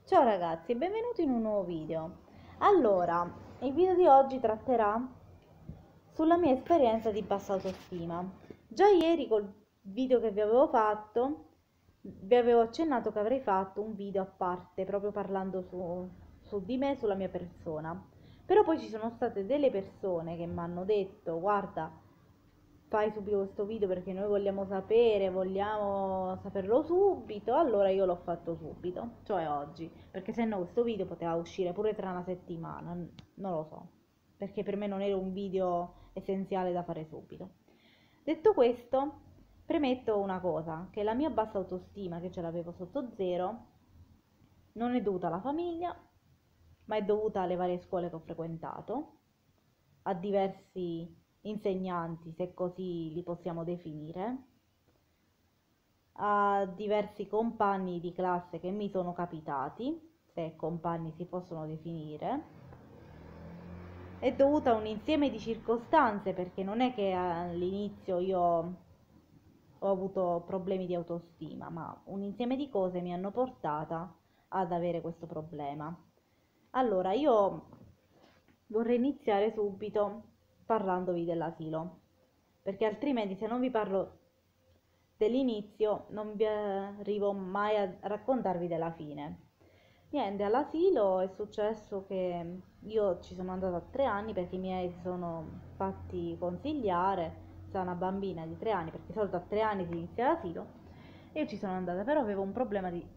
Ciao ragazzi e benvenuti in un nuovo video. Allora, il video di oggi tratterà sulla mia esperienza di bassa autostima. Già ieri col video che vi avevo fatto, vi avevo accennato che avrei fatto un video a parte, proprio parlando su di me, sulla mia persona. Però poi ci sono state delle persone che mi hanno detto, guarda, fai subito questo video perché noi vogliamo sapere, vogliamo saperlo subito, allora io l'ho fatto subito, cioè oggi, perché se no questo video poteva uscire pure tra una settimana, non lo so, perché per me non era un video essenziale da fare subito. Detto questo, premetto una cosa, che la mia bassa autostima, che ce l'avevo sotto zero, non è dovuta alla famiglia, ma è dovuta alle varie scuole che ho frequentato, a diversi insegnanti, se così li possiamo definire, a diversi compagni di classe che mi sono capitati, se compagni si possono definire. È dovuta a un insieme di circostanze, perché non è che all'inizio io ho avuto problemi di autostima, ma un insieme di cose mi hanno portata ad avere questo problema. Allora, io vorrei iniziare subito parlandovi dell'asilo, perché altrimenti se non vi parlo dell'inizio non vi arrivo mai a raccontarvi della fine. Niente, all'asilo è successo che io ci sono andata a 3 anni perché i miei si sono fatti consigliare, da una bambina di 3 anni, perché di solito a 3 anni si inizia l'asilo, e io ci sono andata, però avevo un problema di,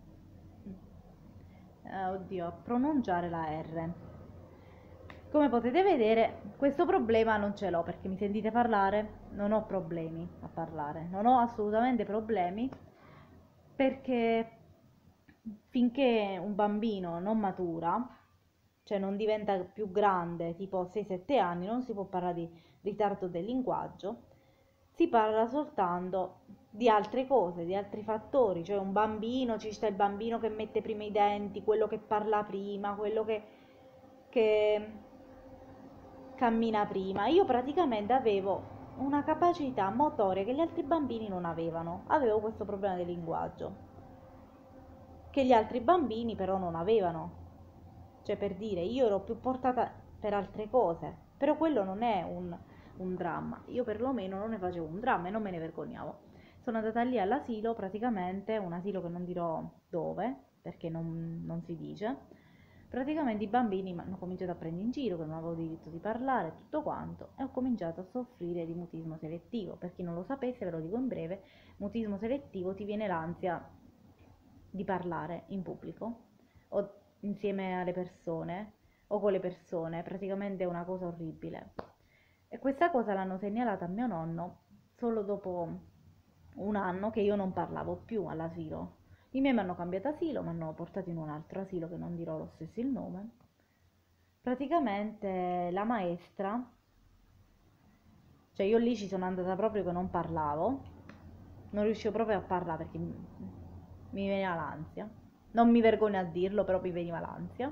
oddio, a pronunciare la R. Come potete vedere, questo problema non ce l'ho perché mi sentite parlare, non ho problemi a parlare, non ho assolutamente problemi perché finché un bambino non matura, cioè non diventa più grande, tipo 6-7 anni, non si può parlare di ritardo del linguaggio, si parla soltanto di altre cose, di altri fattori, cioè un bambino, ci sta il bambino che mette prima i denti, quello che parla prima, quello che cammina prima. Io praticamente avevo una capacità motoria che gli altri bambini non avevano. Avevo questo problema del linguaggio, che gli altri bambini però non avevano. Cioè, per dire, io ero più portata per altre cose, però quello non è un dramma. Io perlomeno non ne facevo un dramma e non me ne vergognavo. Sono andata lì all'asilo, praticamente, un asilo che non dirò dove, perché non si dice. Praticamente i bambini mi hanno cominciato a prendere in giro, che non avevo diritto di parlare, e tutto quanto, e ho cominciato a soffrire di mutismo selettivo. Per chi non lo sapesse, ve lo dico in breve, mutismo selettivo ti viene l'ansia di parlare in pubblico o insieme alle persone o con le persone, praticamente è una cosa orribile. E questa cosa l'hanno segnalata a mio nonno solo dopo un anno che io non parlavo più all'asilo. I miei mi hanno cambiato asilo, mi hanno portato in un altro asilo che non dirò lo stesso il nome. Praticamente la maestra, cioè io lì ci sono andata proprio che non parlavo, non riuscivo proprio a parlare perché mi veniva l'ansia. Non mi vergogno a dirlo, però mi veniva l'ansia.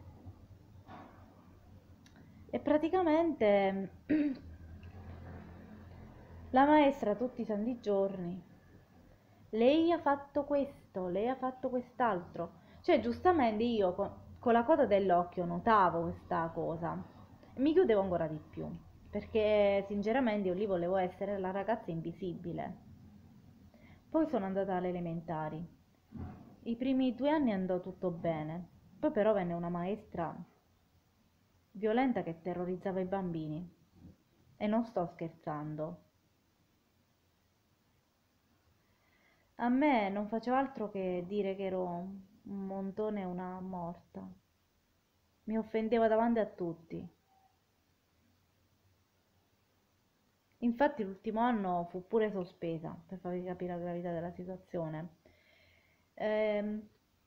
E praticamente la maestra tutti i santi giorni, lei ha fatto questo, lei ha fatto quest'altro. Cioè, giustamente io con la coda dell'occhio notavo questa cosa e mi chiudevo ancora di più, perché sinceramente io lì volevo essere la ragazza invisibile. Poi sono andata alle elementari. I primi 2 anni andò tutto bene, poi però venne una maestra violenta che terrorizzava i bambini. E non sto scherzando. A me non faceva altro che dire che ero un montone e una morta. Mi offendeva davanti a tutti. Infatti l'ultimo anno fu pure sospesa, per farvi capire la gravità della situazione. Ehm,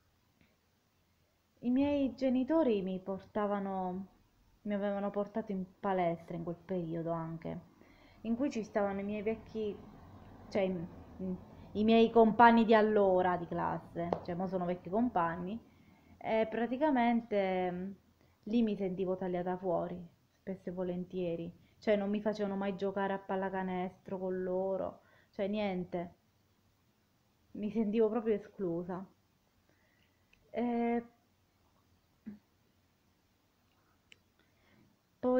I miei genitori mi avevano portato in palestra in quel periodo anche, in cui ci stavano i miei vecchi, cioè i miei compagni di allora di classe, cioè mo sono vecchi compagni, e praticamente lì mi sentivo tagliata fuori, spesso e volentieri, cioè non mi facevano mai giocare a pallacanestro con loro, cioè niente, mi sentivo proprio esclusa.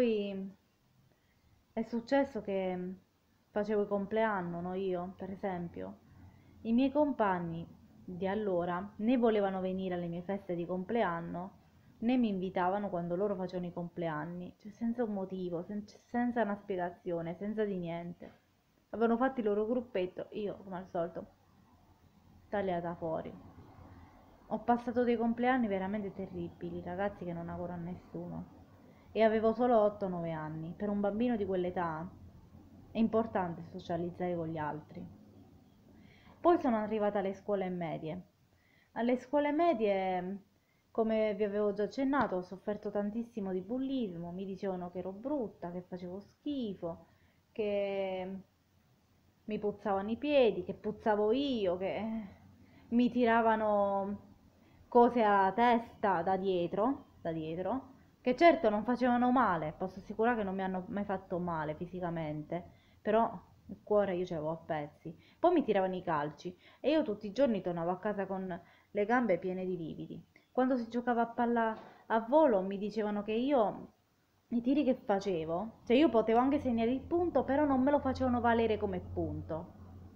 Poi è successo che facevo il compleanno, no, io, per esempio. I miei compagni di allora né volevano venire alle mie feste di compleanno, né mi invitavano quando loro facevano i compleanni, cioè senza un motivo, senza una spiegazione, senza di niente. Avevano fatto il loro gruppetto, io, come al solito, tagliata fuori. Ho passato dei compleanni veramente terribili, ragazzi che non auguro a nessuno. E avevo solo 8-9 anni. Per un bambino di quell'età è importante socializzare con gli altri. Poi sono arrivata alle scuole medie. Alle scuole medie, come vi avevo già accennato, ho sofferto tantissimo di bullismo. Mi dicevano che ero brutta, che facevo schifo, che mi puzzavano i piedi, che puzzavo io, che mi tiravano cose alla testa da dietro, che certo non facevano male, posso assicurare che non mi hanno mai fatto male fisicamente, però il cuore io ce l'avevo a pezzi. Poi mi tiravano i calci e io tutti i giorni tornavo a casa con le gambe piene di lividi. Quando si giocava a palla a volo mi dicevano che io i tiri che facevo, cioè io potevo anche segnare il punto, però non me lo facevano valere come punto.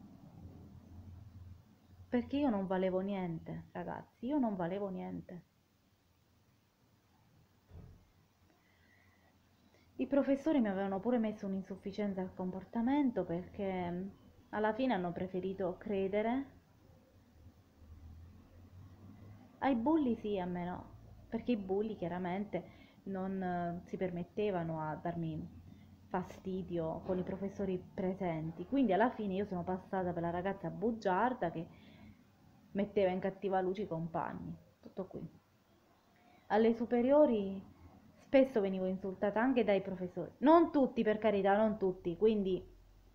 Perché io non valevo niente, ragazzi, io non valevo niente. I professori mi avevano pure messo un'insufficienza al comportamento perché alla fine hanno preferito credere ai bulli, sì, a me no, perché i bulli chiaramente non si permettevano a darmi fastidio con i professori presenti, quindi alla fine io sono passata per la ragazza bugiarda che metteva in cattiva luce i compagni, tutto qui. Alle superiori spesso venivo insultata anche dai professori, non tutti per carità, non tutti, quindi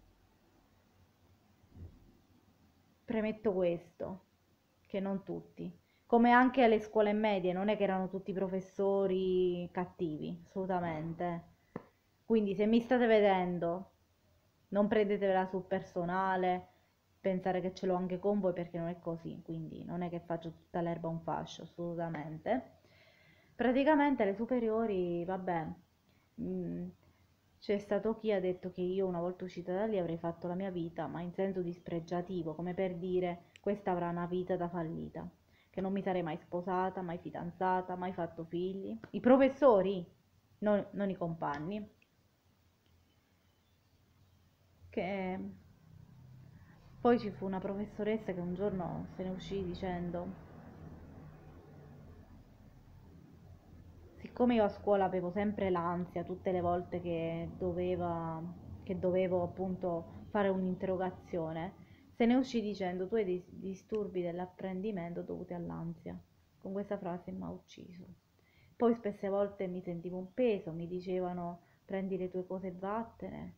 premetto questo, che non tutti. Come anche alle scuole medie, non è che erano tutti professori cattivi, assolutamente. Quindi se mi state vedendo, non prendetevela sul personale, pensare che ce l'ho anche con voi perché non è così, quindi non è che faccio tutta l'erba un fascio, assolutamente. Praticamente alle superiori, vabbè, mh, c'è stato chi ha detto che io una volta uscita da lì avrei fatto la mia vita, ma in senso dispregiativo, come per dire questa avrà una vita da fallita, che non mi sarei mai sposata, mai fidanzata, mai fatto figli. I professori, non i compagni, che poi ci fu una professoressa che un giorno se ne uscì dicendo: siccome io a scuola avevo sempre l'ansia tutte le volte che dovevo appunto fare un'interrogazione, se ne uscì dicendo: tu hai dei disturbi dell'apprendimento dovuti all'ansia. Con questa frase mi ha ucciso. Poi spesse volte mi sentivo un peso, mi dicevano: prendi le tue cose e vattene.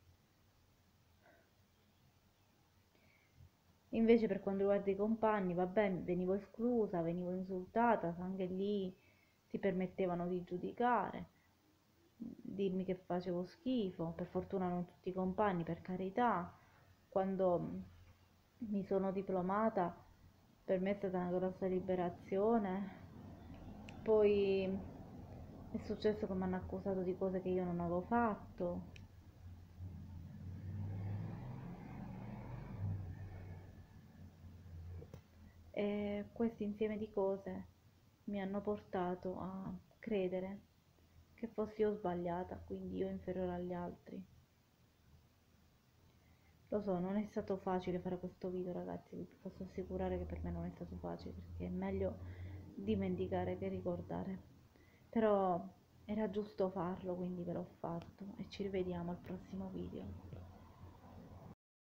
Invece per quanto riguarda i compagni, vabbè, venivo esclusa, venivo insultata, anche lì si permettevano di giudicare, dirmi che facevo schifo. Per fortuna non tutti i compagni, per carità. Quando mi sono diplomata, per me è stata una grossa liberazione. Poi è successo che mi hanno accusato di cose che io non avevo fatto. E questo insieme di cose mi hanno portato a credere che fossi io sbagliata, quindi io inferiore agli altri. Lo so, non è stato facile fare questo video, ragazzi, vi posso assicurare che per me non è stato facile, perché è meglio dimenticare che ricordare. Però era giusto farlo, quindi ve l'ho fatto e ci rivediamo al prossimo video.